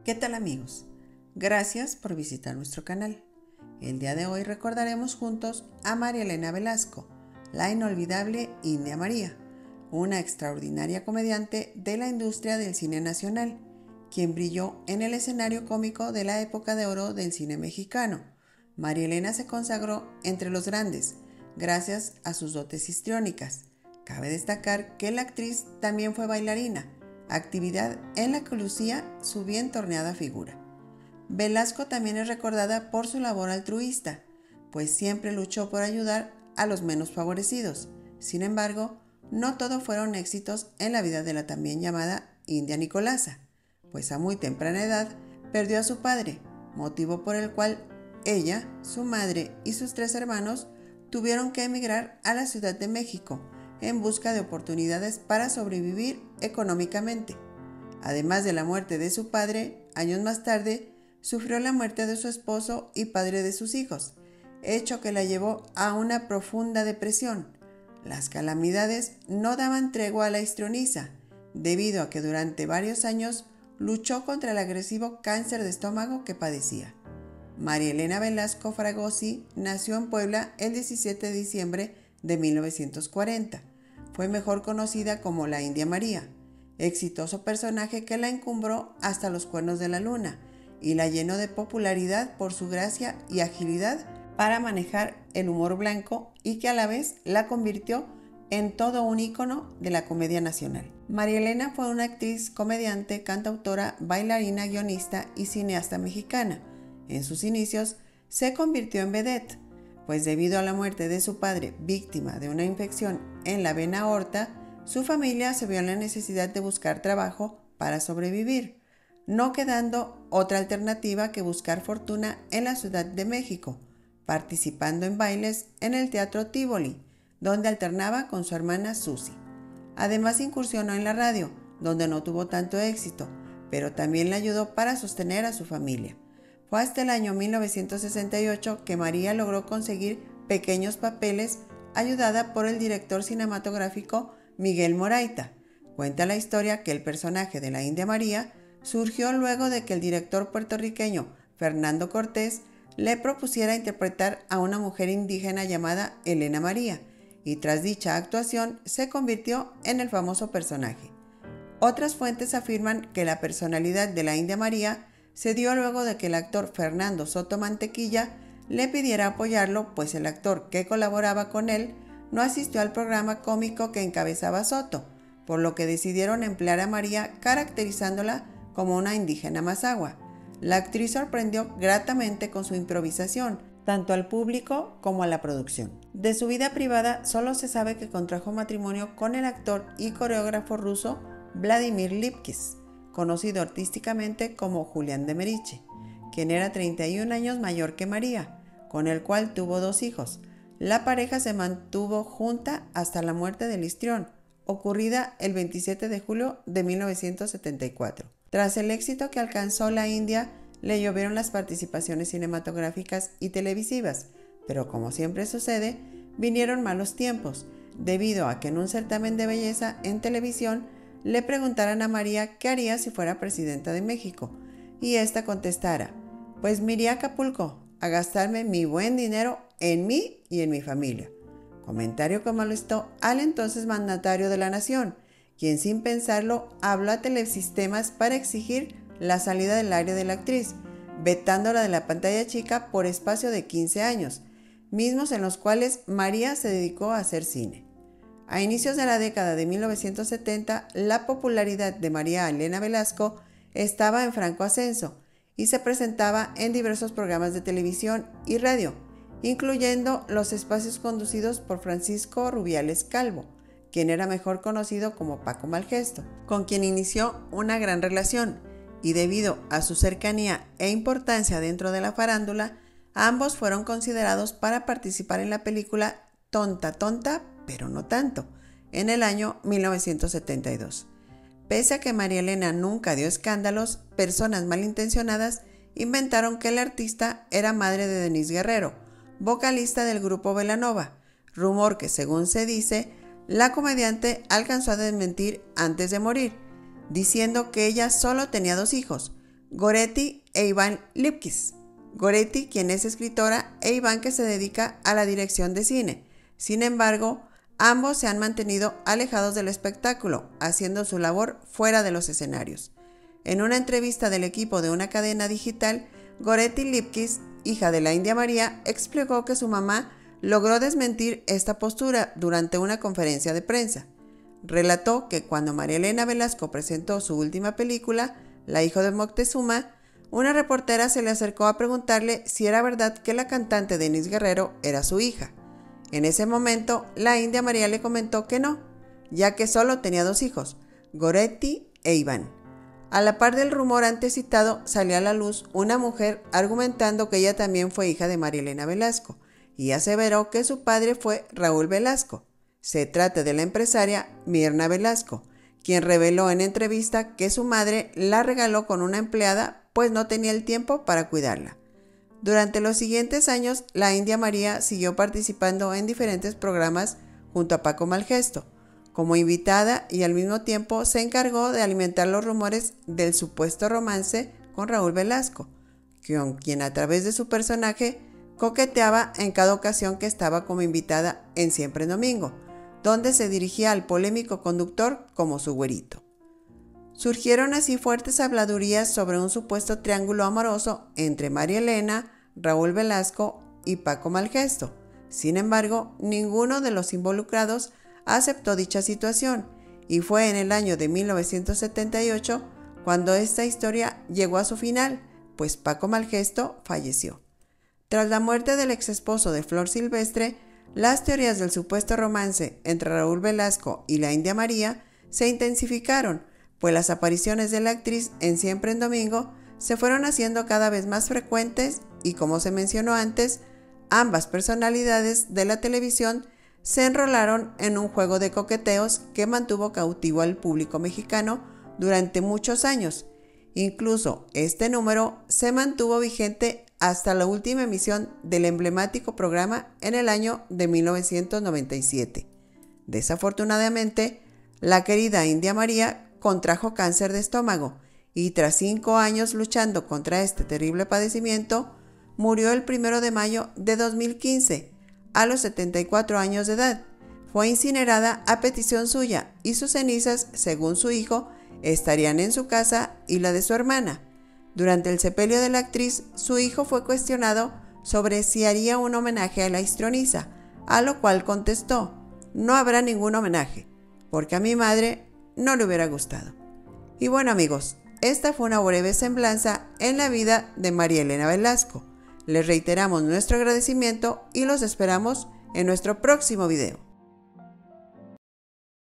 ¿Qué tal amigos? Gracias por visitar nuestro canal. El día de hoy recordaremos juntos a María Elena Velasco, la inolvidable India María, una extraordinaria comediante de la industria del cine nacional, quien brilló en el escenario cómico de la época de oro del cine mexicano. María Elena se consagró entre los grandes, gracias a sus dotes histriónicas. Cabe destacar que la actriz también fue bailarina, actividad en la que lucía su bien torneada figura. Velasco también es recordada por su labor altruista, pues siempre luchó por ayudar a los menos favorecidos. Sin embargo, no todo fueron éxitos en la vida de la también llamada India Nicolasa, pues a muy temprana edad perdió a su padre, motivo por el cual ella, su madre y sus 3 hermanos tuvieron que emigrar a la Ciudad de México en busca de oportunidades para sobrevivir económicamente. Además de la muerte de su padre, años más tarde, sufrió la muerte de su esposo y padre de sus hijos, hecho que la llevó a una profunda depresión. Las calamidades no daban tregua a la histrioniza, debido a que durante varios años luchó contra el agresivo cáncer de estómago que padecía. María Elena Velasco Fragosi nació en Puebla el 17 de diciembre de 1940. Fue mejor conocida como la India María, exitoso personaje que la encumbró hasta los cuernos de la luna y la llenó de popularidad por su gracia y agilidad para manejar el humor blanco y que a la vez la convirtió en todo un ícono de la comedia nacional. María Elena fue una actriz, comediante, cantautora, bailarina, guionista y cineasta mexicana. En sus inicios se convirtió en vedette, pues debido a la muerte de su padre, víctima de una infección en la vena aorta, su familia se vio en la necesidad de buscar trabajo para sobrevivir, no quedando otra alternativa que buscar fortuna en la Ciudad de México, participando en bailes en el Teatro Tívoli, donde alternaba con su hermana Susi. Además incursionó en la radio, donde no tuvo tanto éxito, pero también le ayudó para sostener a su familia. Fue hasta el año 1968 que María logró conseguir pequeños papeles ayudada por el director cinematográfico Miguel Moraita. Cuenta la historia que el personaje de la India María surgió luego de que el director puertorriqueño Fernando Cortés le propusiera interpretar a una mujer indígena llamada Elena María, y tras dicha actuación se convirtió en el famoso personaje. Otras fuentes afirman que la personalidad de la India María se dio luego de que el actor Fernando Soto Mantequilla le pidiera apoyarlo, pues el actor que colaboraba con él no asistió al programa cómico que encabezaba Soto, por lo que decidieron emplear a María caracterizándola como una indígena mazahua. La actriz sorprendió gratamente con su improvisación, tanto al público como a la producción. De su vida privada solo se sabe que contrajo matrimonio con el actor y coreógrafo ruso Vladimir Lipkis, conocido artísticamente como Julián de Meriche, quien era 31 años mayor que María, con el cual tuvo 2 hijos. La pareja se mantuvo junta hasta la muerte del histrión, ocurrida el 27 de julio de 1974. Tras el éxito que alcanzó la India, le llovieron las participaciones cinematográficas y televisivas, pero como siempre sucede, vinieron malos tiempos, debido a que en un certamen de belleza en televisión le preguntaran a María qué haría si fuera presidenta de México, y ésta contestara: pues me iría a Acapulco a gastarme mi buen dinero en mí y en mi familia. Comentario que molestó al entonces mandatario de la nación, quien sin pensarlo habló a Telesistemas para exigir la salida del aire de la actriz, vetándola de la pantalla chica por espacio de 15 años, mismos en los cuales María se dedicó a hacer cine. A inicios de la década de 1970, la popularidad de María Elena Velasco estaba en franco ascenso y se presentaba en diversos programas de televisión y radio, incluyendo los espacios conducidos por Francisco Rubiales Calvo, quien era mejor conocido como Paco Malgesto, con quien inició una gran relación, y debido a su cercanía e importancia dentro de la farándula, ambos fueron considerados para participar en la película Tonta, Tonta, pero no tanto, en el año 1972. Pese a que María Elena nunca dio escándalos, personas malintencionadas inventaron que la artista era madre de Denise Guerrero, vocalista del grupo Belanova, rumor que, según se dice, la comediante alcanzó a desmentir antes de morir, diciendo que ella solo tenía 2 hijos, Goretti e Iván Lipkiss. Goretti, quien es escritora, e Iván, que se dedica a la dirección de cine. Sin embargo, ambos se han mantenido alejados del espectáculo, haciendo su labor fuera de los escenarios. En una entrevista del equipo de una cadena digital, Goretti Lipkiss, hija de la India María, explicó que su mamá logró desmentir esta postura durante una conferencia de prensa. Relató que cuando María Elena Velasco presentó su última película, La hija de Moctezuma, una reportera se le acercó a preguntarle si era verdad que la cantante Denise Guerrero era su hija. En ese momento, la India María le comentó que no, ya que solo tenía 2 hijos, Goretti e Iván. A la par del rumor antes citado, salió a la luz una mujer argumentando que ella también fue hija de María Elena Velasco y aseveró que su padre fue Raúl Velasco. Se trata de la empresaria Mirna Velasco, quien reveló en entrevista que su madre la regaló con una empleada pues no tenía el tiempo para cuidarla. Durante los siguientes años, la India María siguió participando en diferentes programas junto a Paco Malgesto como invitada y al mismo tiempo se encargó de alimentar los rumores del supuesto romance con Raúl Velasco, con quien a través de su personaje coqueteaba en cada ocasión que estaba como invitada en Siempre en Domingo, donde se dirigía al polémico conductor como su güerito. Surgieron así fuertes habladurías sobre un supuesto triángulo amoroso entre María Elena, Raúl Velasco y Paco Malgesto. Sin embargo, ninguno de los involucrados aceptó dicha situación y fue en el año de 1978 cuando esta historia llegó a su final, pues Paco Malgesto falleció. Tras la muerte del exesposo de Flor Silvestre, las teorías del supuesto romance entre Raúl Velasco y la India María se intensificaron, pues las apariciones de la actriz en Siempre en Domingo se fueron haciendo cada vez más frecuentes y, como se mencionó antes, ambas personalidades de la televisión se enrolaron en un juego de coqueteos que mantuvo cautivo al público mexicano durante muchos años. Incluso este número se mantuvo vigente hasta la última emisión del emblemático programa en el año de 1997. Desafortunadamente, la querida India María contrajo cáncer de estómago y tras 5 años luchando contra este terrible padecimiento, murió el 1 de mayo de 2015, a los 74 años de edad. Fue incinerada a petición suya y sus cenizas, según su hijo, estarían en su casa y la de su hermana. Durante el sepelio de la actriz, su hijo fue cuestionado sobre si haría un homenaje a la histrioniza, a lo cual contestó: no habrá ningún homenaje, porque a mi madre no le hubiera gustado. Y bueno amigos, esta fue una breve semblanza en la vida de María Elena Velasco. Les reiteramos nuestro agradecimiento y los esperamos en nuestro próximo video.